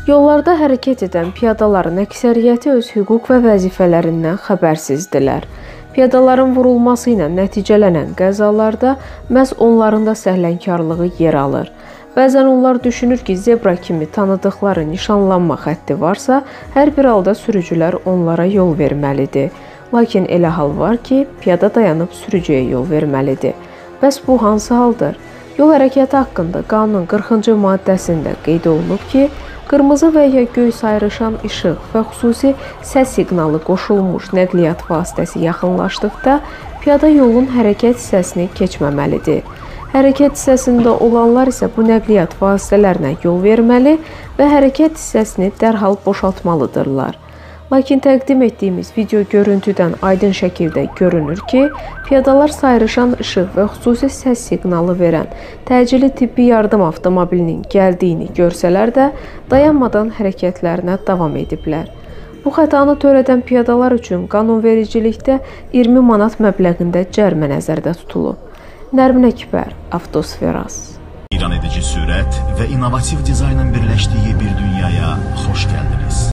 Yollarda hərəkət edən piyadaların əksəriyyəti öz hüquq və vəzifələrindən xəbərsizdilər. Piyadaların vurulması ilə nəticələnən qəzalarda məhz onların da səhlənkarlığı yer alır. Bəzən onlar düşünür ki, zebra kimi tanıdıqları nişanlanma xətti varsa, hər bir halda sürücülər onlara yol verməlidir. Lakin elə hal var ki, piyada dayanıb sürücüyə yol verməlidir. Bəs bu hansı haldır? Yol hərəkəti haqqında qanunun 40-cı maddəsində qeyd olunub ki, qırmızı və ya göy sayrışan işıq və xüsusi səs siqnalı qoşulmuş nəqliyyat vasitəsi yaxınlaşdıqda piyada yolun hərəkət hissəsini keçməməlidir. Hərəkət hissəsində olanlar isə bu nəqliyyat vasitələrinə yol verməli və hərəkət hissəsini dərhal boşaltmalıdırlar. Lakin təqdim etdiyimiz video görüntüdən aydın şəkildə görünür ki, piyadalar sayrışan işıq və xüsusi səs siqnalı verən təcili tibbi yardım avtomobilinin gəldiyini görsələr də dayanmadan hərəkətlərinə davam ediblər. Bu xətanı törədən piyadalar üçün qanunvericilikdə 20 manat məbləğində cərimə nəzərdə tutulub. Nərmin Əkbər, Avtosferas. İran edici sürət və innovativ dizaynın birləşdiyi bir dünyaya xoş gəldiniz.